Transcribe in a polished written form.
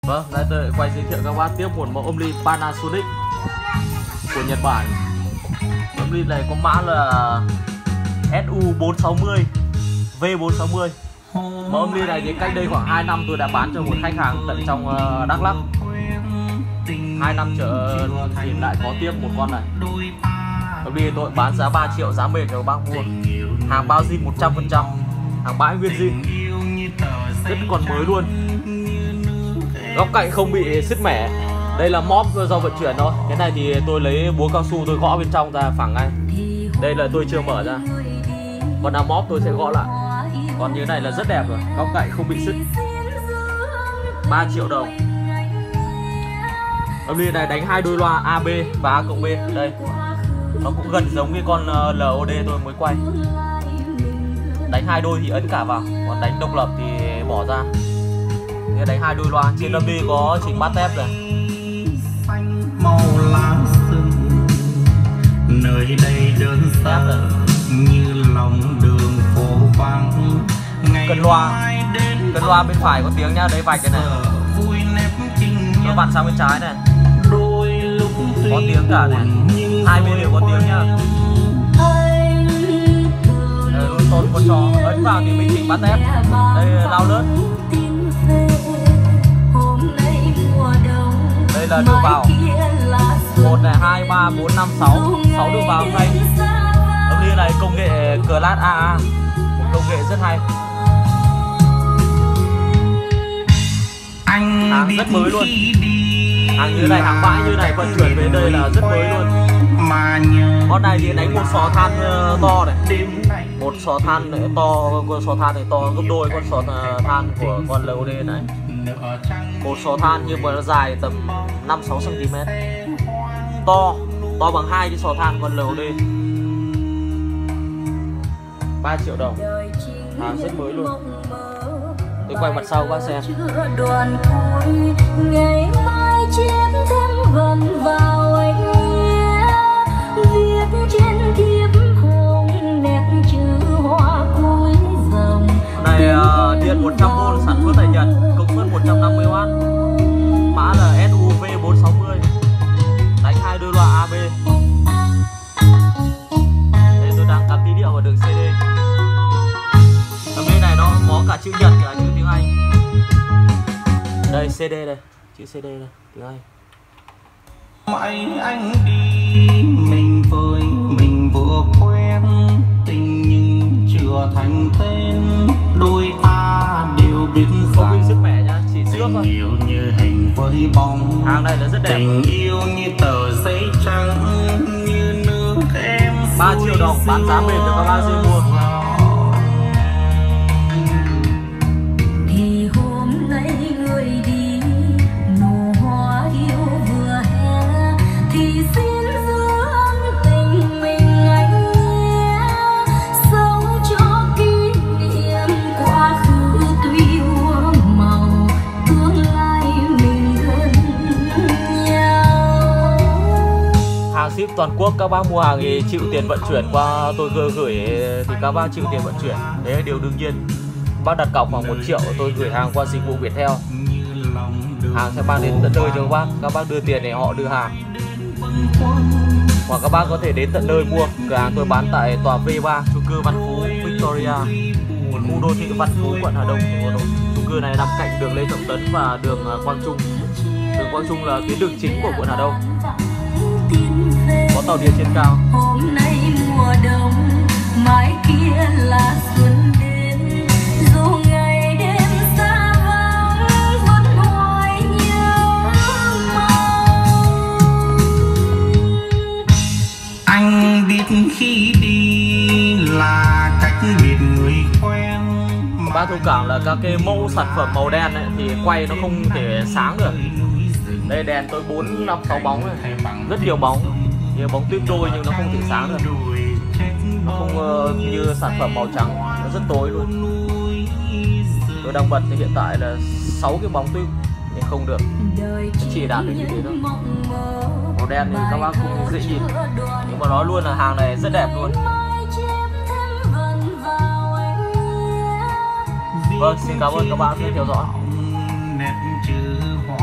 Vâng, đây tôi quay giới thiệu các bác tiếp một mẫu âm ly Panasonic của Nhật Bản. Âm ly này có mã là SU460 V460. Mẫu âm ly này thì cách đây khoảng 2 năm tôi đã bán cho một khách hàng tận trong Đắk Lắk. 2 năm trở thì lại có tiếp một con này. Âm ly tôi bán giá 3 triệu, giá mềm cho các bác mua. Hàng bao zin 100%, hàng bãi nguyên zin, rất còn mới luôn. Góc cạnh không bị sứt mẻ. Đây là móp do vận chuyển thôi. Cái này thì tôi lấy búa cao su tôi gõ bên trong ra phẳng ngay. Đây là tôi chưa mở ra. Còn nào móp tôi sẽ gõ lại. Còn như này là rất đẹp rồi, góc cạnh không bị sứt. 3 triệu đồng. Âm ly này đánh 2 đôi loa AB và A cộng B. Đây, nó cũng gần giống cái con LOD tôi mới quay. Đánh 2 đôi thì ấn cả vào, còn đánh độc lập thì bỏ ra. Đánh 2 đôi loa. Trên âm ly có chỉnh bát tép rồi. Màu lá rừng nơi đây đơn sơ như lòng đường phố vắng. Cần loa bên phải có tiếng nhá, đấy vạch cái này. Các bạn sang bên trái này có tiếng cả này, hai bên đều có tiếng nhá. Luôn tôn con chó ấn vào thì mình chỉnh bát tép. Đây lao lớn. Đây là đường vào 1 này, 2, 3, 4, 5, 6 đường vào hay. Âm ly này công nghệ Class AA, một công nghệ rất hay. Hàng rất mới luôn. Hàng như này, hàng bãi như này vận chuyển về đây là rất mới luôn. Con này thì đánh một sò than to này, một sò than này to, con sò than này to gấp đôi con sò than của con LOD này. Một sò than nhưng mà nó dài tầm 5-6 cm, to bằng 2 cái sò than con LOD. 3 triệu đồng. Hàng rất mới luôn. Tôi quay mặt sau các xem. Ngày mai chép thêm vần vào anh viết trên thiếp hồng nét chữ hoa cuối dòng. Này điện 100V sản xuất tại Nhật, công suất 150W, mã là SUV460, đánh 2 đôi loa AB. Đây tôi đang cắm tí điệu vào đường CD. Ở bên này nó có cả chữ Nhật cả chữ tiếng Anh. Đây CD đây, chữ CD đây, tiếng Anh. Mãi anh đi mình với mình vừa quen tình nhưng chưa thành tên, đôi ta đều biết không bị sức mẻ nhá, chỉ xước thôi. Yêu như hình với bóng, hàng này là rất đẹp. Tình yêu như tờ giấy trắng như nước em. 3 triệu đồng bán giá mềm cho các bác dễ mua. Thì hôm nay người đi nụ hoa yêu vừa hè thì xin giữ tình mình anh nhé, sống cho kỷ niệm quá khứ tuy hoa màu, tương lai mình gần nhau. Hàng ship toàn quốc, các bác mua hàng thì chịu tiền vận chuyển qua tôi gửi thì các bác chịu tiền vận chuyển, đấy là điều đương nhiên. Bác đặt cọc khoảng 1 triệu tôi gửi hàng qua dịch vụ Viettel, hàng sẽ mang đến tận nơi cho các bác đưa tiền để họ đưa hàng. Hoặc các bác có thể đến tận nơi mua. Cửa hàng tôi bán tại tòa V3 chung cư Văn Phú Victoria, khu đô thị Văn Phú, quận Hà Đông, thành phố Hà Nội. Chung cư này nằm cạnh đường Lê Trọng Tấn và đường Quang Trung. Đường Quang Trung là tuyến đường chính của quận Hà Đông. Có tàu điện trên cao. Hôm nay mùa đông, mai kia là xuân đến, dù ngày đêm xa vắng vẫn hoài nhớ mong. Anh biết khi đi là cách biệt người quen. Bác thông cảm là các cái mẫu sản phẩm màu đen ấy, thì quay nó không thể sáng được. Đây đèn tôi 4, 5, 6 bóng này, rất nhiều bóng, nhiều bóng tuyết đôi nhưng nó không thể sáng được. Nó không như sản phẩm màu trắng, nó rất tối luôn. Tôi đang bật thì hiện tại là 6 cái bóng tuyết nhưng không được, chỉ đạt được như thế thôi. Màu đen thì các bác không dễ nhìn, nhưng mà nói luôn là hàng này rất đẹp luôn. Vâng, xin cảm ơn các bạn đã theo dõi.